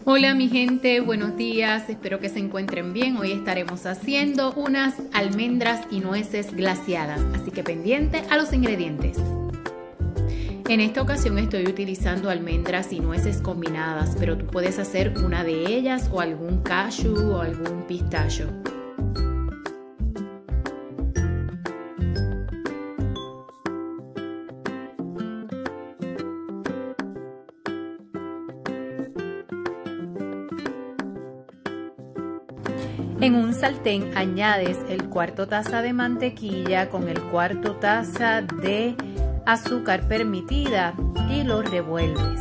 Hola mi gente, buenos días, espero que se encuentren bien. Hoy estaremos haciendo unas almendras y nueces glaseadas, así que pendiente a los ingredientes. En esta ocasión estoy utilizando almendras y nueces combinadas, pero tú puedes hacer una de ellas o algún cashew o algún pistacho. En un sartén añades el cuarto taza de mantequilla con el cuarto taza de azúcar permitida y lo revuelves.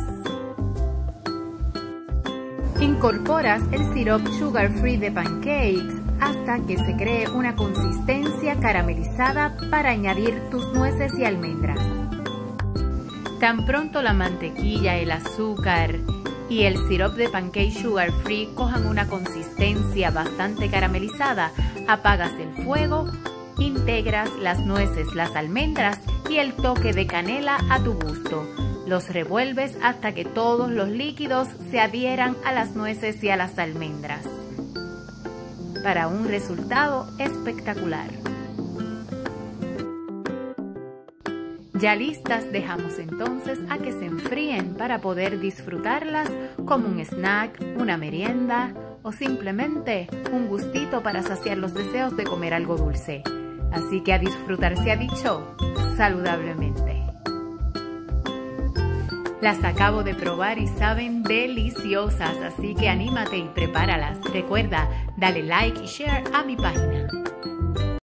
Incorporas el sirope sugar free de pancakes hasta que se cree una consistencia caramelizada para añadir tus nueces y almendras. Tan pronto la mantequilla, el azúcar y el sirope de pancake sugar free cojan una consistencia bastante caramelizada, apagas el fuego, integras las nueces, las almendras y el toque de canela a tu gusto. Los revuelves hasta que todos los líquidos se adhieran a las nueces y a las almendras, para un resultado espectacular. Ya listas, dejamos entonces a que se enfríen para poder disfrutarlas como un snack, una merienda o simplemente un gustito para saciar los deseos de comer algo dulce. Así que a disfrutar se ha dicho saludablemente. Las acabo de probar y saben deliciosas, así que anímate y prepáralas. Recuerda, dale like y share a mi página.